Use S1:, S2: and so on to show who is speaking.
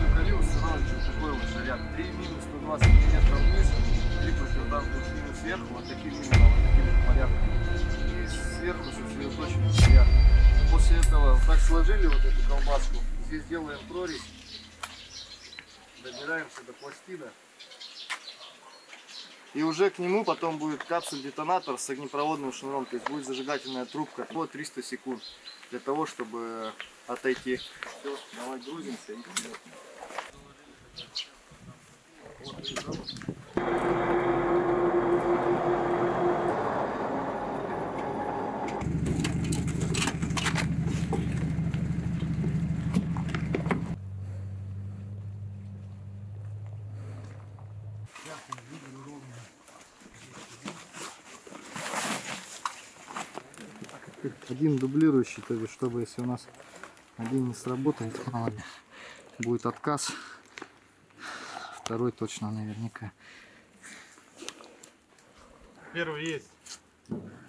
S1: калибр сразу же такой вот заряд. 3 минус 120 мм вниз, 3 противотанковых мины сверху, вот таким минимум, вот таким же порядком. И сверху сосредоточенный заряд. После этого вот так сложили вот эту колбаску. Здесь делаем прорезь. Добираемся до пластина. И уже к нему потом будет капсуль-детонатор с огнепроводным шнуром. То есть будет зажигательная трубка по 300 секунд. Для того, чтобы отойти. Все, давай грузимся и вперед. Один дублирующий, то есть, чтобы если у нас один не сработает, будет отказ, второй точно наверняка.
S2: Первый есть.